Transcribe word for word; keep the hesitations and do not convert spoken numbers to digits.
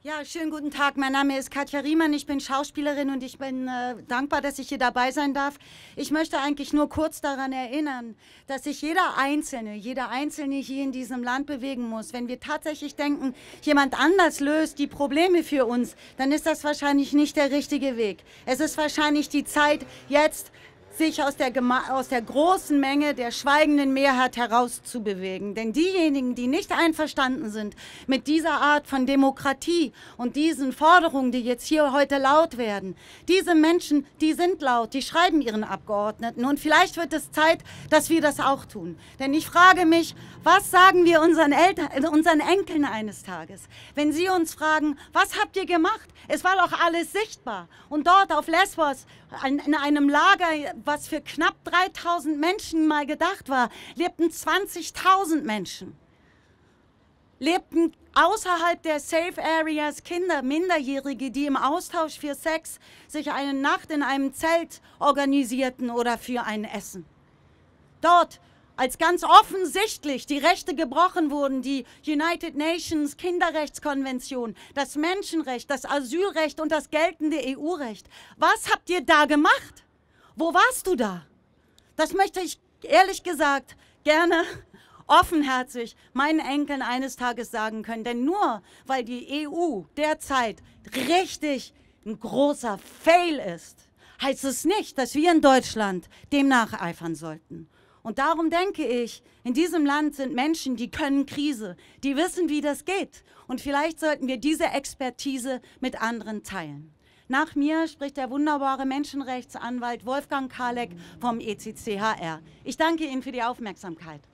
Ja, schönen guten Tag. Mein Name ist Katja Riemann. Ich bin Schauspielerin und ich bin äh, dankbar, dass ich hier dabei sein darf. Ich möchte eigentlich nur kurz daran erinnern, dass sich jeder Einzelne, jeder Einzelne hier in diesem Land bewegen muss. Wenn wir tatsächlich denken, jemand anders löst die Probleme für uns, dann ist das wahrscheinlich nicht der richtige Weg. Es ist wahrscheinlich die Zeit, jetzt sich aus der, aus der großen Menge der schweigenden Mehrheit herauszubewegen. Denn diejenigen, die nicht einverstanden sind mit dieser Art von Demokratie und diesen Forderungen, die jetzt hier heute laut werden, diese Menschen, die sind laut, die schreiben ihren Abgeordneten. Und vielleicht wird es Zeit, dass wir das auch tun. Denn ich frage mich, was sagen wir unseren Eltern, unseren Enkeln eines Tages, wenn sie uns fragen, was habt ihr gemacht? Es war doch alles sichtbar. Und dort auf Lesbos, in einem Lager, was für knapp dreitausend Menschen mal gedacht war, lebten zwanzigtausend Menschen. Lebten außerhalb der Safe Areas Kinder, Minderjährige, die im Austausch für Sex sich eine Nacht in einem Zelt organisierten oder für ein Essen. Dort, als ganz offensichtlich die Rechte gebrochen wurden, die United Nations Kinderrechtskonvention, das Menschenrecht, das Asylrecht und das geltende E U-Recht. Was habt ihr da gemacht? Wo warst du da? Das möchte ich ehrlich gesagt gerne offenherzig meinen Enkeln eines Tages sagen können. Denn nur weil die E U derzeit richtig ein großer Fail ist, heißt es nicht, dass wir in Deutschland dem nacheifern sollten. Und darum denke ich, in diesem Land sind Menschen, die können Krise, die wissen, wie das geht. Und vielleicht sollten wir diese Expertise mit anderen teilen. Nach mir spricht der wunderbare Menschenrechtsanwalt Wolfgang Karleck vom E C C H R. Ich danke Ihnen für die Aufmerksamkeit.